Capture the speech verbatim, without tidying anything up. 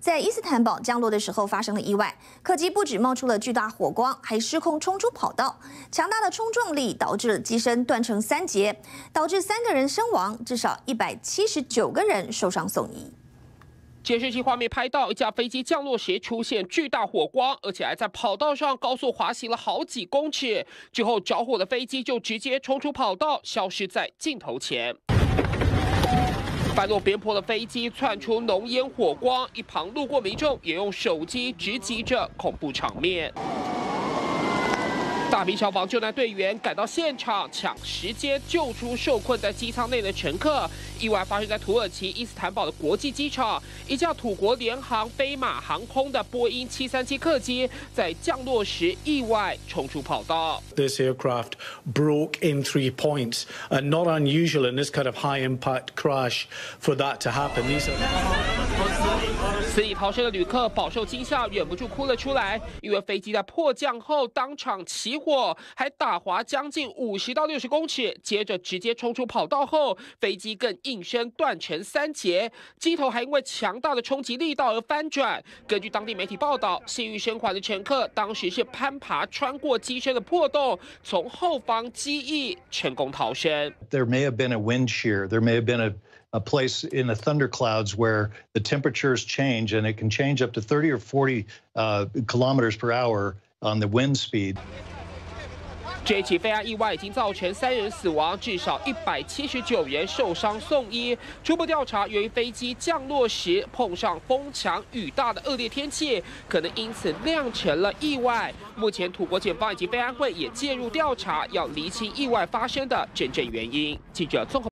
在伊斯坦堡降落的时候发生了意外，客机不止冒出了巨大火光，还失控冲出跑道。强大的冲撞力导致了机身断成三截，导致三个人身亡，至少一百七十九个人受伤送医。 监视器画面拍到一架飞机降落时出现巨大火光，而且还在跑道上高速滑行了好几公尺。之后着火的飞机就直接冲出跑道，消失在镜头前。翻落边坡的飞机窜出浓烟火光，一旁路过民众也用手机直击着恐怖场面。 大批消防救难队员赶到现场，抢时间救出受困在机舱内的乘客。意外发生在土耳其伊斯坦堡的国际机场，一架土国联航飞马航空的波音七三七客机在降落时意外冲出跑道。 This aircraft broke in three points, and not unusual in this kind of high-impact crash for that to happen. These are 死里逃生的旅客饱受惊吓，忍不住哭了出来，因为飞机在迫降后当场起火，还打滑将近五十到六十公尺，接着直接冲出跑道后，飞机更应声断成三截，机头还因为强大的冲击力道而翻转。根据当地媒体报道，幸运生还的乘客当时是攀爬穿过机身的破洞，从后方机翼成功逃生。 There may have been a wind shear. There may have been a a place in the thunderclouds where the temperatures change and it can change up to thirty or forty uh, kilometers per hour on the wind speed. 这起飞安意外已经造成三人死亡，至少一百七十九人受伤送医。初步调查，由于飞机降落时碰上风强雨大的恶劣天气，可能因此酿成了意外。目前，土国检方以及飞安会也介入调查，要厘清意外发生的真正原因。记者综合。